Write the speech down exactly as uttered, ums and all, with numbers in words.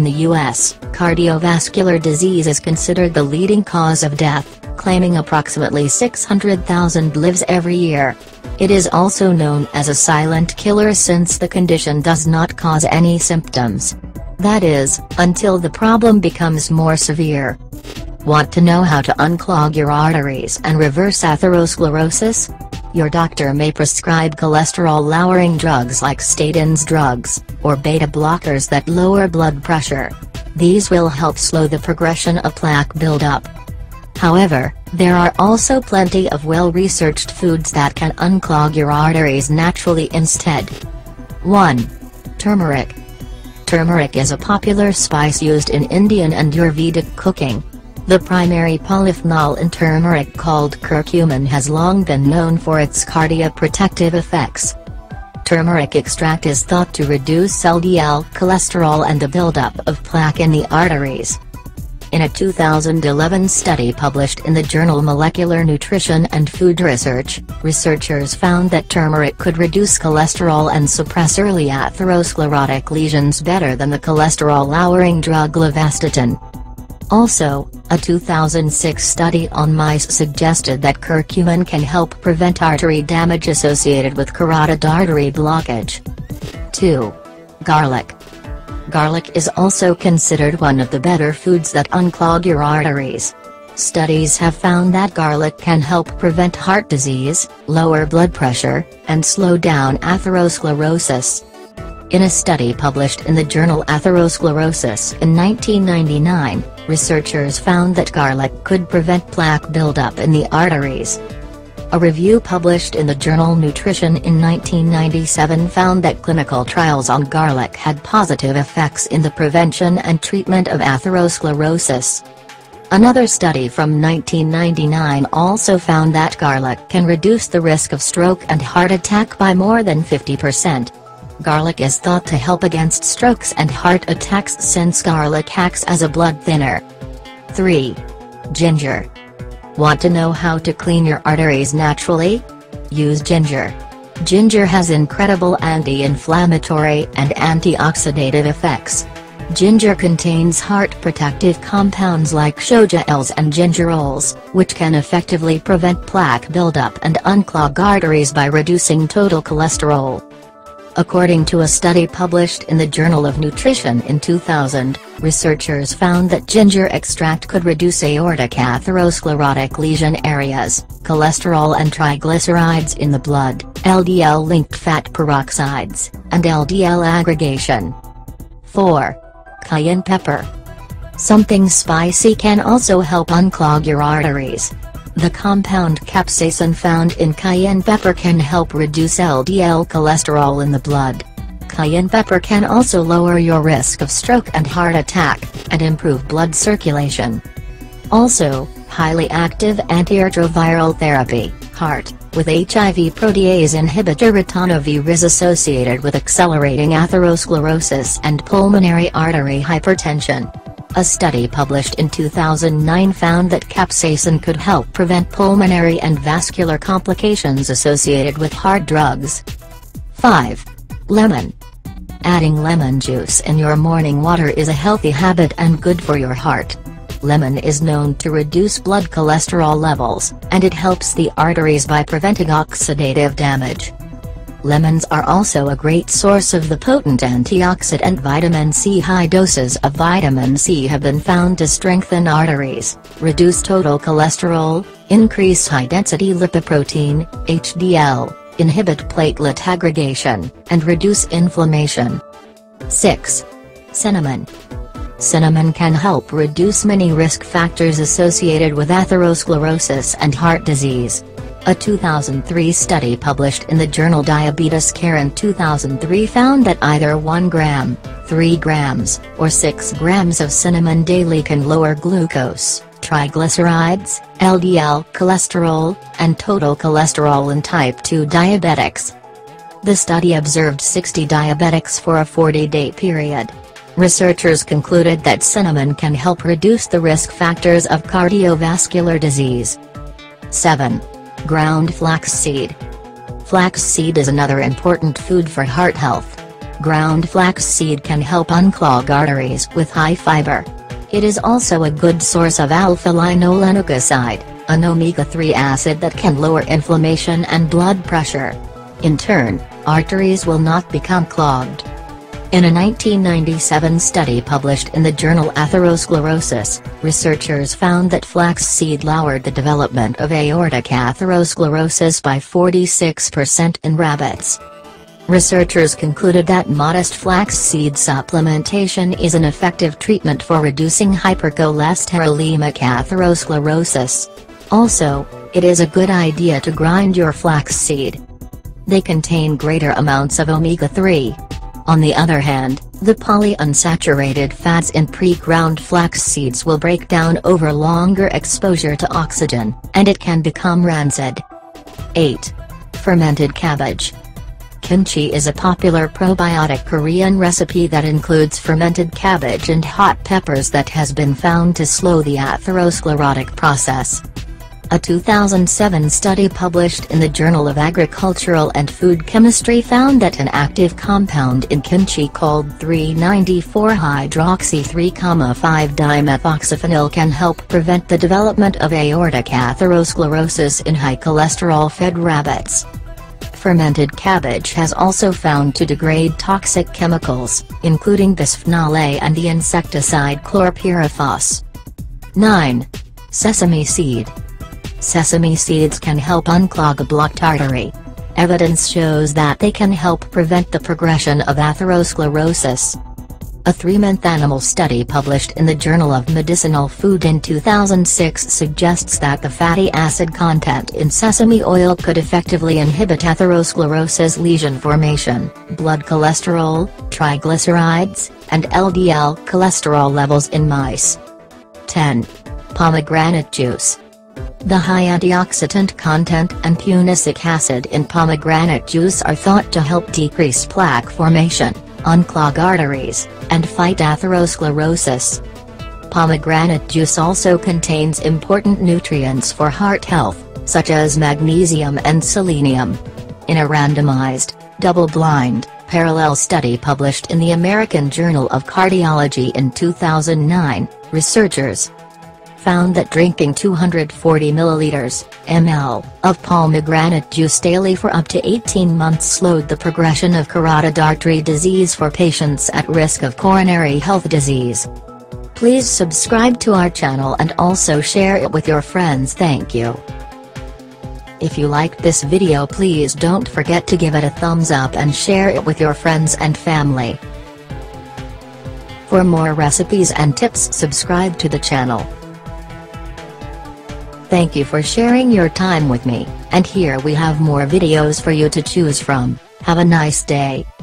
In the U S, cardiovascular disease is considered the leading cause of death, claiming approximately six hundred thousand lives every year. It is also known as a silent killer since the condition does not cause any symptoms. That is, until the problem becomes more severe. Want to know how to unclog your arteries and reverse atherosclerosis? Your doctor may prescribe cholesterol-lowering drugs like statins drugs, or beta blockers that lower blood pressure. These will help slow the progression of plaque buildup. However, there are also plenty of well-researched foods that can unclog your arteries naturally instead. one. Turmeric. Turmeric is a popular spice used in Indian and Ayurvedic cooking. The primary polyphenol in turmeric, called curcumin, has long been known for its cardioprotective effects. Turmeric extract is thought to reduce L D L cholesterol and the buildup of plaque in the arteries. In a two thousand eleven study published in the journal Molecular Nutrition and Food Research, researchers found that turmeric could reduce cholesterol and suppress early atherosclerotic lesions better than the cholesterol-lowering drug levastatin. Also, a two thousand six study on mice suggested that curcumin can help prevent artery damage associated with carotid artery blockage. two. Garlic. Garlic is also considered one of the better foods that unclog your arteries. Studies have found that garlic can help prevent heart disease, lower blood pressure, and slow down atherosclerosis. In a study published in the journal Atherosclerosis in nineteen ninety-nine, researchers found that garlic could prevent plaque buildup in the arteries. A review published in the journal Nutrition in nineteen ninety-seven found that clinical trials on garlic had positive effects in the prevention and treatment of atherosclerosis. Another study from nineteen ninety-nine also found that garlic can reduce the risk of stroke and heart attack by more than fifty percent. Garlic is thought to help against strokes and heart attacks since garlic acts as a blood thinner. three. Ginger. Want to know how to clean your arteries naturally? Use ginger. Ginger has incredible anti-inflammatory and antioxidative effects. Ginger contains heart protective compounds like shogaols and gingerols, which can effectively prevent plaque buildup and unclog arteries by reducing total cholesterol. According to a study published in the Journal of Nutrition in two thousand, researchers found that ginger extract could reduce aortic atherosclerotic lesion areas, cholesterol and triglycerides in the blood, L D L-linked fat peroxides, and L D L aggregation. four. Cayenne pepper. Something spicy can also help unclog your arteries. The compound capsaicin found in cayenne pepper can help reduce L D L cholesterol in the blood. Cayenne pepper can also lower your risk of stroke and heart attack, and improve blood circulation. Also, highly active antiretroviral therapy, HAART, with H I V protease inhibitor ritonavir is associated with accelerating atherosclerosis and pulmonary artery hypertension. A study published in two thousand nine found that capsaicin could help prevent pulmonary and vascular complications associated with hard drugs. five. Lemon. Adding lemon juice in your morning water is a healthy habit and good for your heart. Lemon is known to reduce blood cholesterol levels, and it helps the arteries by preventing oxidative damage. Lemons are also a great source of the potent antioxidant vitamin C. High doses of vitamin C have been found to strengthen arteries, reduce total cholesterol, increase high-density lipoprotein, H D L, inhibit platelet aggregation, and reduce inflammation. six. Cinnamon. Cinnamon can help reduce many risk factors associated with atherosclerosis and heart disease. A two thousand three study published in the journal Diabetes Care in two thousand three found that either one gram, three grams, or six grams of cinnamon daily can lower glucose, triglycerides, L D L cholesterol, and total cholesterol in type two diabetics. The study observed sixty diabetics for a forty-day period. Researchers concluded that cinnamon can help reduce the risk factors of cardiovascular disease. seven. Ground flaxseed. Flaxseed is another important food for heart health. Ground flaxseed can help unclog arteries with high fiber. It is also a good source of alpha-linolenic acid, an omega three acid that can lower inflammation and blood pressure. In turn, arteries will not become clogged. In a nineteen ninety-seven study published in the journal Atherosclerosis, researchers found that flaxseed lowered the development of aortic atherosclerosis by forty-six percent in rabbits. Researchers concluded that modest flaxseed supplementation is an effective treatment for reducing hypercholesterolemic atherosclerosis. Also, it is a good idea to grind your flaxseed. They contain greater amounts of omega three. On the other hand, the polyunsaturated fats in pre-ground flax seeds will break down over longer exposure to oxygen, and it can become rancid. eight. Fermented cabbage. Kimchi is a popular probiotic Korean recipe that includes fermented cabbage and hot peppers that has been found to slow the atherosclerotic process. A two thousand seven study published in the Journal of Agricultural and Food Chemistry found that an active compound in kimchi called three ninety-four hydroxy three five dimethoxyphenyl can help prevent the development of aortic atherosclerosis in high cholesterol-fed rabbits. Fermented cabbage has also found to degrade toxic chemicals, including bisphenol A and the insecticide chlorpyrifos. nine. Sesame seed. Sesame seeds can help unclog a blocked artery. Evidence shows that they can help prevent the progression of atherosclerosis. A three-month animal study published in the Journal of Medicinal Food in two thousand six suggests that the fatty acid content in sesame oil could effectively inhibit atherosclerosis lesion formation, blood cholesterol, triglycerides, and L D L cholesterol levels in mice. ten. Pomegranate juice. The high antioxidant content and punicic acid in pomegranate juice are thought to help decrease plaque formation, unclog arteries, and fight atherosclerosis. Pomegranate juice also contains important nutrients for heart health, such as magnesium and selenium. In a randomized, double-blind, parallel study published in the American Journal of Cardiology in two thousand nine, researchers found that drinking two hundred forty milliliters (M L) of pomegranate juice daily for up to eighteen months slowed the progression of carotid artery disease for patients at risk of coronary health disease. Please subscribe to our channel and also share it with your friends. Thank you. If you liked this video, please don't forget to give it a thumbs up and share it with your friends and family. For more recipes and tips, subscribe to the channel. Thank you for sharing your time with me, and here we have more videos for you to choose from. Have a nice day.